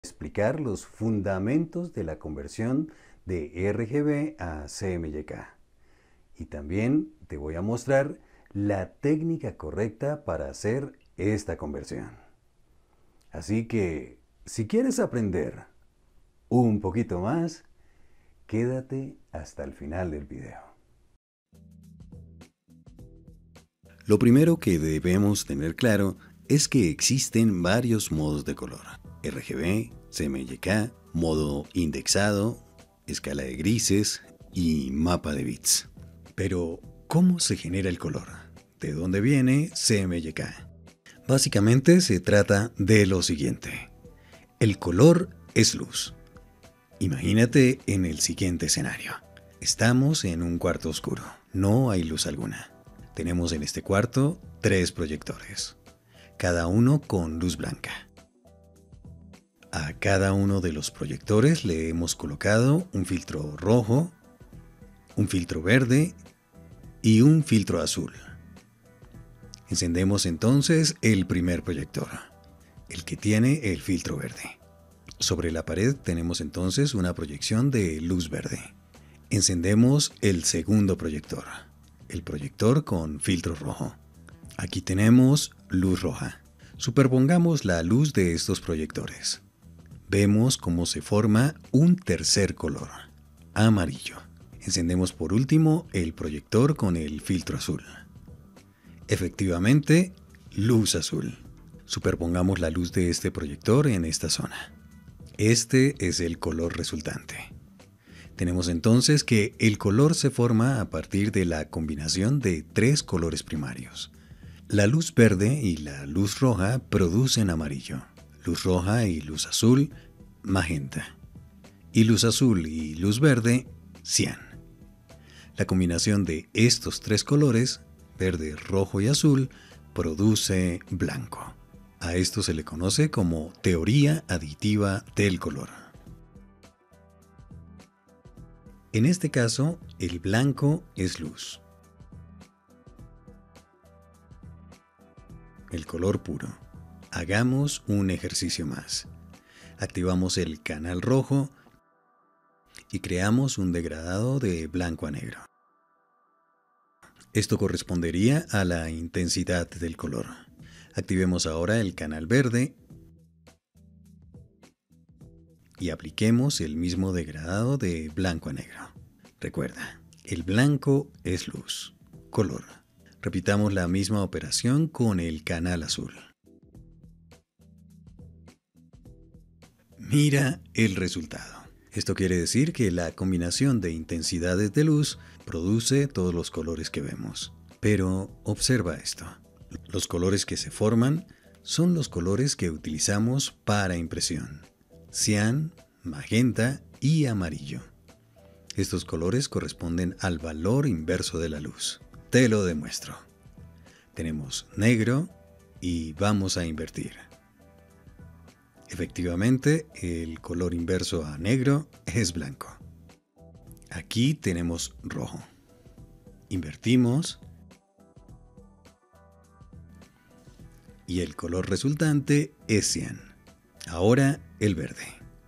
explicar los fundamentos de la conversión de RGB a CMYK. Y también te voy a mostrar la técnica correcta para hacer esta conversión. Así que, si quieres aprender un poquito más, quédate hasta el final del video. Lo primero que debemos tener claro es que existen varios modos de color: RGB, CMYK, modo indexado, escala de grises y mapa de bits. Pero, ¿cómo se genera el color? ¿De dónde viene CMYK? Básicamente se trata de lo siguiente. El color es luz. Imagínate en el siguiente escenario. Estamos en un cuarto oscuro. No hay luz alguna. Tenemos en este cuarto 3 proyectores, cada uno con luz blanca. A cada uno de los proyectores le hemos colocado un filtro rojo, un filtro verde y un filtro azul. Encendemos entonces el primer proyector, el que tiene el filtro verde. Sobre la pared tenemos entonces una proyección de luz verde. Encendemos el segundo proyector, el proyector con filtro rojo. Aquí tenemos luz roja. Superpongamos la luz de estos proyectores. Vemos cómo se forma un tercer color, amarillo. Encendemos por último el proyector con el filtro azul. Efectivamente, luz azul. Superpongamos la luz de este proyector en esta zona. Este es el color resultante. Tenemos entonces que el color se forma a partir de la combinación de 3 colores primarios. La luz verde y la luz roja producen amarillo. Luz roja y luz azul, magenta. Y luz azul y luz verde, cian. La combinación de estos 3 colores, verde, rojo y azul, produce blanco. A esto se le conoce como teoría aditiva del color. En este caso, el blanco es luz. El color puro. Hagamos un ejercicio más. Activamos el canal rojo y creamos un degradado de blanco a negro. Esto correspondería a la intensidad del color. Activemos ahora el canal verde y apliquemos el mismo degradado de blanco a negro. Recuerda, el blanco es luz, color. Repitamos la misma operación con el canal azul. Mira el resultado. Esto quiere decir que la combinación de intensidades de luz produce todos los colores que vemos. Pero observa esto. Los colores que se forman son los colores que utilizamos para impresión: cian, magenta y amarillo. Estos colores corresponden al valor inverso de la luz. Te lo demuestro. Tenemos negro y vamos a invertir. Efectivamente, el color inverso a negro es blanco. Aquí tenemos rojo. Invertimos y el color resultante es cian. Ahora el verde.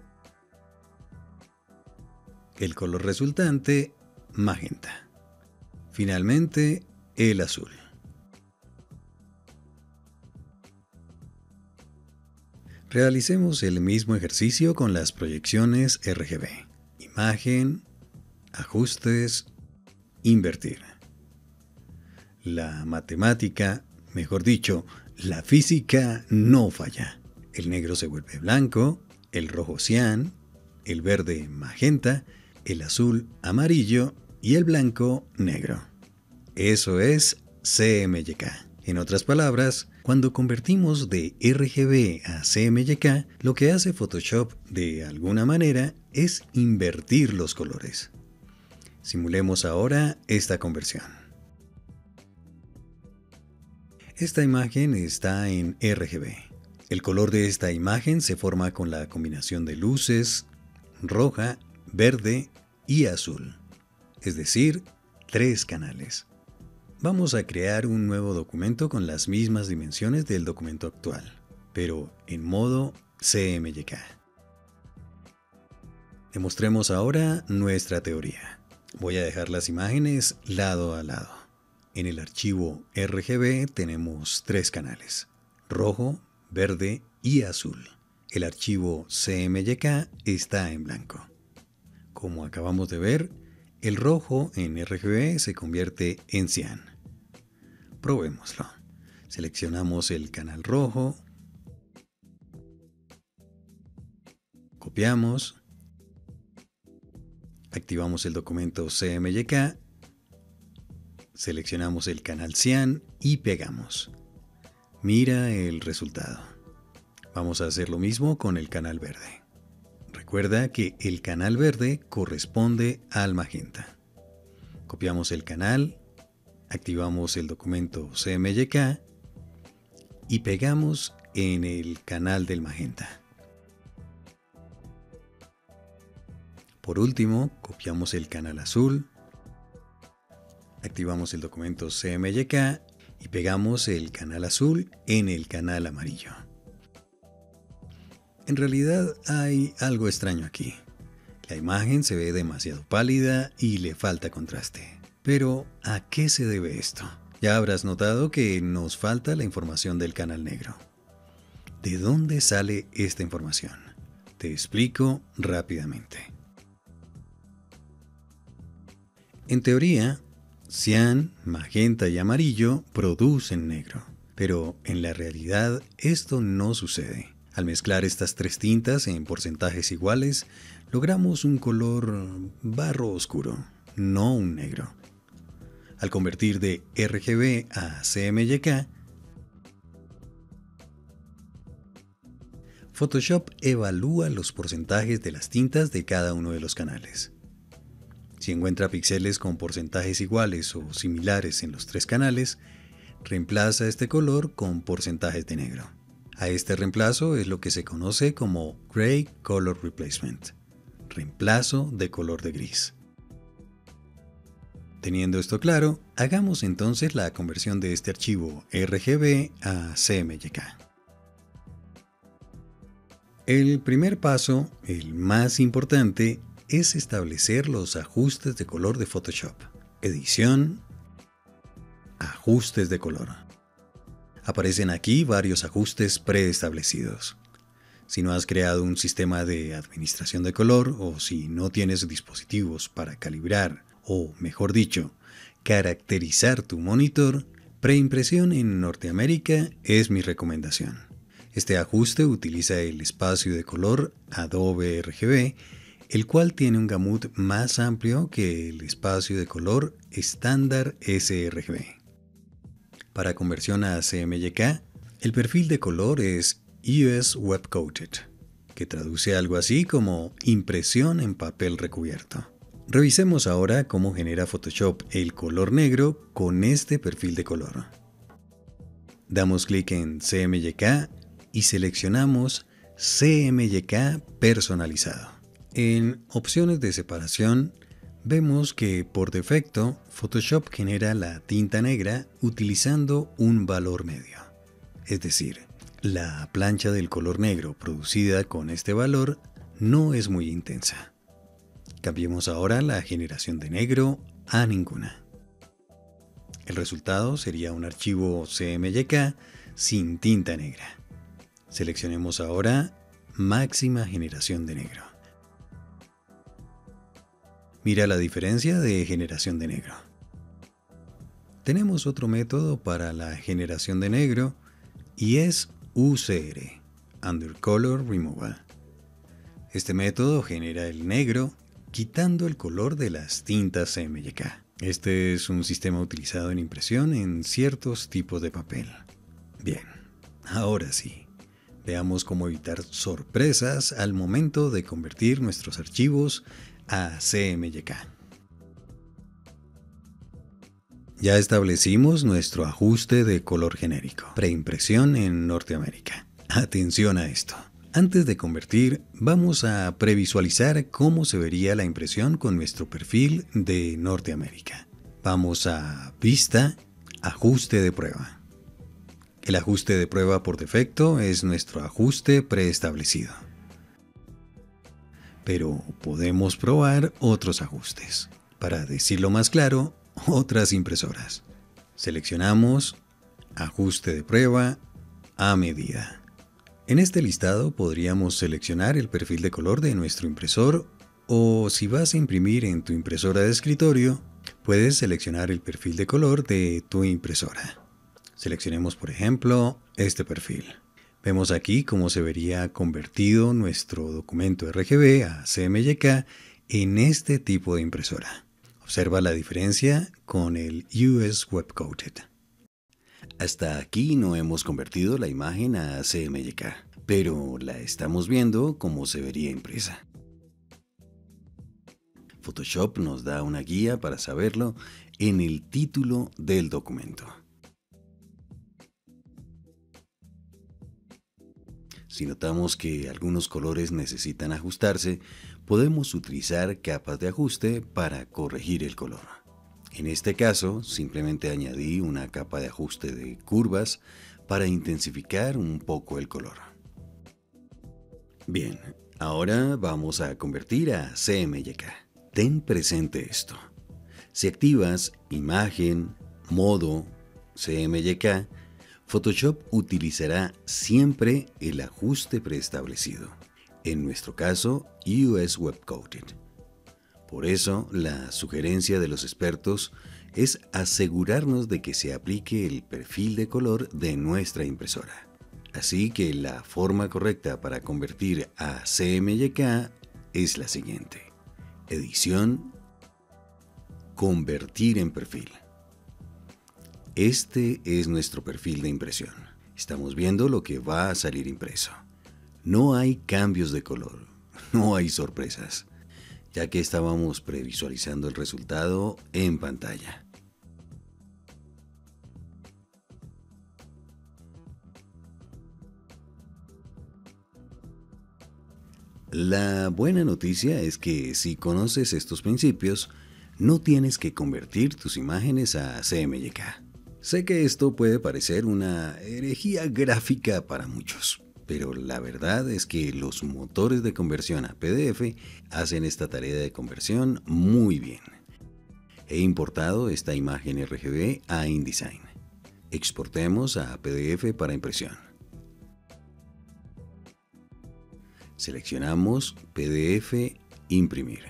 El color resultante, magenta. Finalmente, el azul. Realicemos el mismo ejercicio con las proyecciones RGB. Imagen, ajustes, invertir. La matemática, mejor dicho, la física no falla. El negro se vuelve blanco, el rojo cian, el verde magenta, el azul amarillo y el blanco negro. Eso es CMYK. En otras palabras, cuando convertimos de RGB a CMYK, lo que hace Photoshop de alguna manera es invertir los colores. Simulemos ahora esta conversión. Esta imagen está en RGB. El color de esta imagen se forma con la combinación de luces roja, verde y azul, es decir, 3 canales. Vamos a crear un nuevo documento con las mismas dimensiones del documento actual, pero en modo CMYK. Demostremos ahora nuestra teoría. Voy a dejar las imágenes lado a lado. En el archivo RGB tenemos 3 canales: rojo, verde y azul. El archivo CMYK está en blanco. Como acabamos de ver, el rojo en RGB se convierte en cian. Probémoslo. Seleccionamos el canal rojo, copiamos, activamos el documento CMYK, seleccionamos el canal cian y pegamos. Mira el resultado. Vamos a hacer lo mismo con el canal verde. Recuerda que el canal verde corresponde al magenta. Copiamos el canal, activamos el documento CMYK y pegamos en el canal del magenta. Por último, copiamos el canal azul, activamos el documento CMYK y pegamos el canal azul en el canal amarillo. En realidad hay algo extraño aquí. La imagen se ve demasiado pálida y le falta contraste. Pero, ¿a qué se debe esto? Ya habrás notado que nos falta la información del canal negro. ¿De dónde sale esta información? Te explico rápidamente. En teoría, cian, magenta y amarillo producen negro, pero en la realidad esto no sucede. Al mezclar estas 3 tintas en porcentajes iguales, logramos un color barro oscuro, no un negro. Al convertir de RGB a CMYK, Photoshop evalúa los porcentajes de las tintas de cada uno de los canales. Si encuentra píxeles con porcentajes iguales o similares en los 3 canales, reemplaza este color con porcentajes de negro. A este reemplazo es lo que se conoce como Gray Color Replacement, reemplazo de color de gris. Teniendo esto claro, hagamos entonces la conversión de este archivo RGB a CMYK. El primer paso, el más importante, es establecer los ajustes de color de Photoshop. Edición, ajustes de color. Aparecen aquí varios ajustes preestablecidos. Si no has creado un sistema de administración de color o si no tienes dispositivos para calibrar o, mejor dicho, caracterizar tu monitor, preimpresión en Norteamérica es mi recomendación. Este ajuste utiliza el espacio de color Adobe RGB, el cual tiene un gamut más amplio que el espacio de color estándar sRGB. Para conversión a CMYK, el perfil de color es US Web Coated, que traduce algo así como impresión en papel recubierto. Revisemos ahora cómo genera Photoshop el color negro con este perfil de color. Damos clic en CMYK y seleccionamos CMYK personalizado. En opciones de separación, vemos que por defecto Photoshop genera la tinta negra utilizando un valor medio. Es decir, la plancha del color negro producida con este valor no es muy intensa. Cambiemos ahora la generación de negro a ninguna. El resultado sería un archivo CMYK sin tinta negra. Seleccionemos ahora máxima generación de negro. Mira la diferencia de generación de negro. Tenemos otro método para la generación de negro y es UCR, Undercolor Removal. Este método genera el negro quitando el color de las tintas CMYK. Este es un sistema utilizado en impresión en ciertos tipos de papel. Bien, ahora sí. Veamos cómo evitar sorpresas al momento de convertir nuestros archivos a CMYK. Ya establecimos nuestro ajuste de color genérico, preimpresión en Norteamérica. Atención a esto. Antes de convertir, vamos a previsualizar cómo se vería la impresión con nuestro perfil de Norteamérica. Vamos a Vista, Ajuste de prueba. El ajuste de prueba por defecto es nuestro ajuste preestablecido. pero podemos probar otros ajustes. Para decirlo más claro, otras impresoras. Seleccionamos Ajuste de prueba a medida. En este listado podríamos seleccionar el perfil de color de nuestro impresor, o si vas a imprimir en tu impresora de escritorio, puedes seleccionar el perfil de color de tu impresora. Seleccionemos, por ejemplo, este perfil. Vemos aquí cómo se vería convertido nuestro documento RGB a CMYK en este tipo de impresora. Observa la diferencia con el US Web Coated. Hasta aquí no hemos convertido la imagen a CMYK, pero la estamos viendo cómo se vería impresa. Photoshop nos da una guía para saberlo en el título del documento. Si notamos que algunos colores necesitan ajustarse, podemos utilizar capas de ajuste para corregir el color. En este caso, simplemente añadí una capa de ajuste de curvas para intensificar un poco el color. Bien, ahora vamos a convertir a CMYK. Ten presente esto. Si activas Imagen, Modo, CMYK, Photoshop utilizará siempre el ajuste preestablecido. En nuestro caso, US Web Coated. Por eso, la sugerencia de los expertos es asegurarnos de que se aplique el perfil de color de nuestra impresora. Así que la forma correcta para convertir a CMYK es la siguiente. Edición, convertir en perfil. Este es nuestro perfil de impresión. Estamos viendo lo que va a salir impreso. No hay cambios de color, no hay sorpresas, ya que estábamos previsualizando el resultado en pantalla. La buena noticia es que si conoces estos principios, no tienes que convertir tus imágenes a CMYK. Sé que esto puede parecer una herejía gráfica para muchos, pero la verdad es que los motores de conversión a PDF hacen esta tarea de conversión muy bien. He importado esta imagen RGB a InDesign. Exportemos a PDF para impresión. Seleccionamos PDF, imprimir.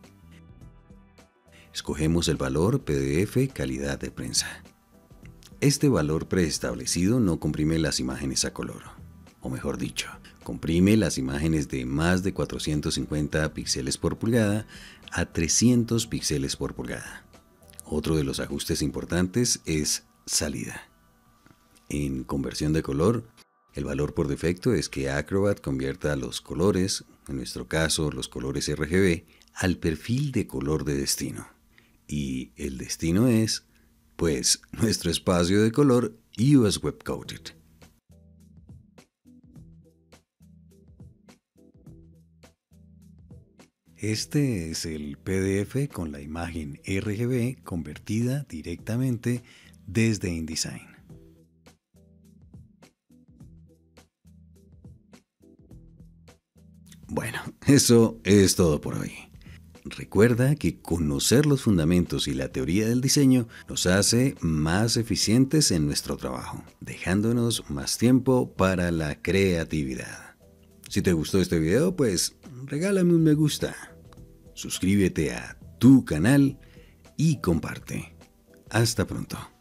Escogemos el valor PDF calidad de prensa. Este valor preestablecido no comprime las imágenes a color, o mejor dicho, comprime las imágenes de más de 450 píxeles por pulgada a 300 píxeles por pulgada. Otro de los ajustes importantes es salida. En conversión de color, el valor por defecto es que Acrobat convierta los colores, en nuestro caso los colores RGB, al perfil de color de destino. Y el destino es, pues, nuestro espacio de color US Web Coated. Este es el PDF con la imagen RGB convertida directamente desde InDesign. Bueno, eso es todo por hoy. Recuerda que conocer los fundamentos y la teoría del diseño nos hace más eficientes en nuestro trabajo, dejándonos más tiempo para la creatividad. Si te gustó este video, pues regálame un me gusta, suscríbete a tu canal y comparte. Hasta pronto.